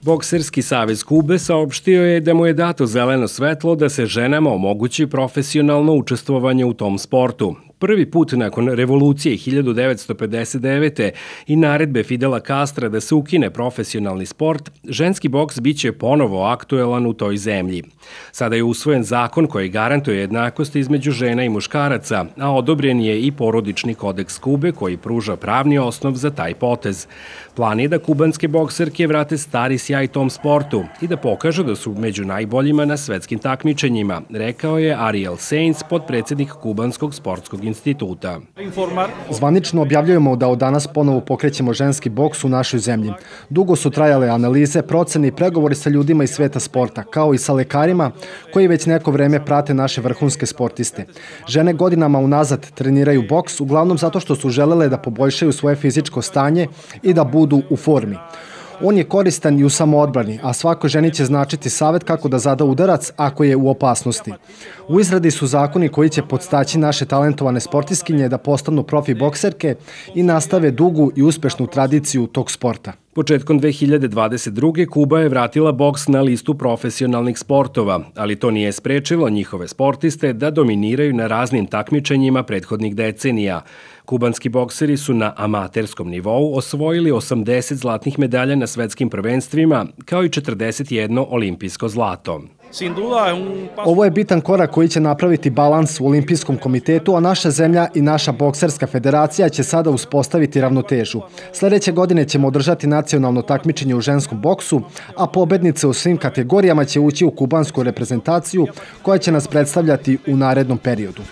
Bokserski savez Kube saopštio je da mu je dato zeleno svetlo da se ženama omogući profesionalno učestvovanje u tom sportu. Prvi put nakon revolucije 1959. i naredbe Fidela Castra da se ukine profesionalni sport, ženski boks biće ponovo aktuelan u toj zemlji. Sada je usvojen zakon koji garantuje jednakost između žena i muškaraca, a odobren je i porodični kodeks Kube koji pruža pravni osnov za taj potez. Plan je da kubanske bokserke vrate stari sjaj tom sportu i da pokažu da su među najboljima na svetskim takmičenjima, rekao je Ariel Sainz, potpredsednik Kubanskog sportskog instituta. Zvanično objavljujemo da od danas ponovo pokrećemo ženski boks u našoj zemlji. Dugo su trajale analize, procene i pregovori sa ljudima iz sveta sporta, kao i sa lekarima koji već neko vreme prate naše vrhunske sportiste. Žene godinama unazad treniraju boks, uglavnom zato što su želele da poboljšaju svoje fizičko stanje i da budu u formi. On je koristan i u samoodbrani, a svakoj ženi će značiti savjet kako da zada udarac ako je u opasnosti. U izradi su zakoni koji će podstaći naše talentovane sportiskinje da postanu profi bokserke i nastave dugu i uspešnu tradiciju tog sporta. Početkom 2022. Kuba je vratila boks na listu profesionalnih sportova, ali to nije sprečilo njihove sportiste da dominiraju na raznim takmičenjima prethodnih decenija. Kubanski bokseri su na amaterskom nivou osvojili 80 zlatnih medalja na svetskim prvenstvima, kao i 41 olimpijsko zlato. Ovo je bitan korak koji će napraviti balans u Olimpijskom komitetu, a naša zemlja i naša bokserska federacija će sada uspostaviti ravnotežu. Sledeće godine ćemo održati nacionalno takmičenje u ženskom boksu, a pobednice u svim kategorijama će ući u kubansku reprezentaciju koja će nas predstavljati u narednom periodu.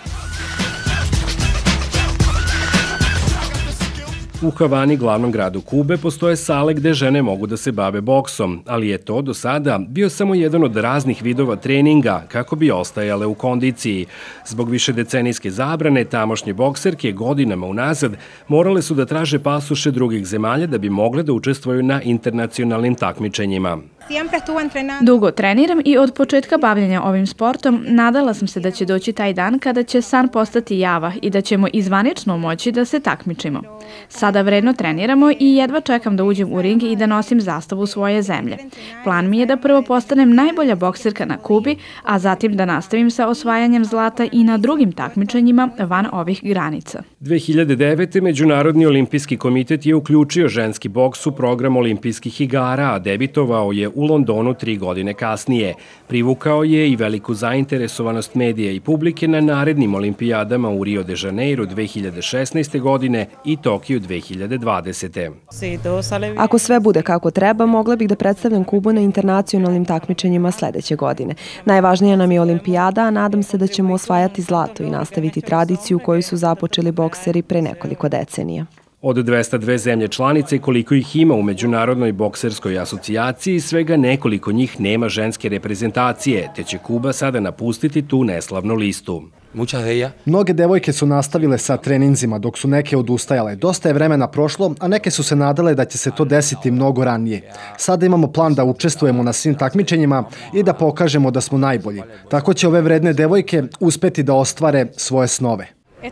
U Havani, glavnom gradu Kube, postoje sale gde žene mogu da se bave boksom, ali je to do sada bio samo jedan od raznih vidova treninga kako bi ostajale u kondiciji. Zbog višedecenijske zabrane, tamošnje bokserke godinama unazad morale su da traže pasoše drugih zemalja da bi mogle da učestvuju na internacionalnim takmičenjima. Dugo treniram i od početka bavljenja ovim sportom nadala sam se da će doći taj dan kada će san postati java i da ćemo izvanično moći da se takmičimo. Sada vredno treniramo i jedva čekam da uđem u ring i da nosim zastavu svoje zemlje. Plan mi je da prvo postanem najbolja bokserka na Kubi, a zatim da nastavim sa osvajanjem zlata i na drugim takmičenjima van ovih granica. 2009. Međunarodni olimpijski komitet je uključio ženski boks u program olimpijskih igara, a debitovao je u Londonu 3 godine kasnije. Privukao je i veliku zainteresovanost medija i publike na narednim olimpijadama u Rio de Janeiro 2016. godine i Tokiju 2020. Ako sve bude kako treba, mogla bih da predstavljam Kubu na internacionalnim takmičenjima sledeće godine. Najvažnija nam je olimpijada, a nadam se da ćemo osvajati zlato i nastaviti tradiciju koju su započeli bokseri pre nekoliko decenija. Od 202 zemlje članice, koliko ih ima u Međunarodnoj bokserskoj asocijaciji, svega nekoliko njih nema ženske reprezentacije, te će Kuba sada napustiti tu neslavnu listu. Mnoge devojke su nastavile sa treninzima dok su neke odustajale. Dosta je vremena prošlo, a neke su se nadale da će se to desiti mnogo ranije. Sada imamo plan da učestvujemo na svim takmičenjima i da pokažemo da smo najbolji. Tako će ove vredne devojke uspeti da ostvare svoje snove.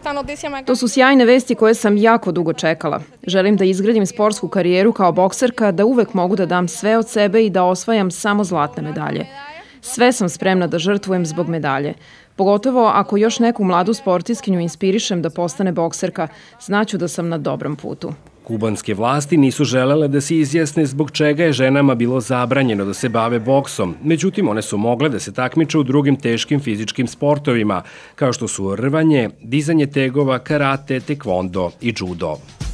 To su sjajne vesti koje sam jako dugo čekala. Želim da izgradim sportsku karijeru kao bokserka, da uvek mogu da dam sve od sebe i da osvajam samo zlatne medalje. Sve sam spremna da žrtvujem zbog medalje. Pogotovo ako još neku mladu sportiskinju inspirišem da postane bokserka, znaću da sam na dobrom putu. Kubanske vlasti nisu želele da se izjasne zbog čega je ženama bilo zabranjeno da se bave boksom. Međutim, one su mogle da se takmiče u drugim teškim fizičkim sportovima, kao što su rvanje, dizanje tegova, karate, tekvondo i judo.